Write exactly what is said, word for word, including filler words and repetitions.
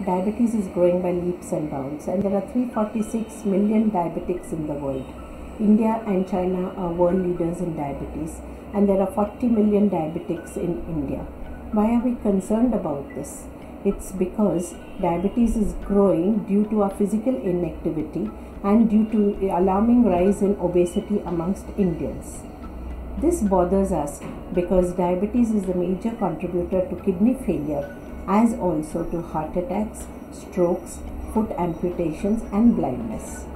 diabetes is growing by leaps and bounds, and there are three hundred forty-six million diabetics in the world. India and China are world leaders in diabetes, and there are forty million diabetics in India. Why are we concerned about this? It's because diabetes is growing due to our physical inactivity and due to alarming rise in obesity amongst Indians. This bothers us because diabetes is a major contributor to kidney failure, as also to heart attacks, strokes, foot amputations and blindness.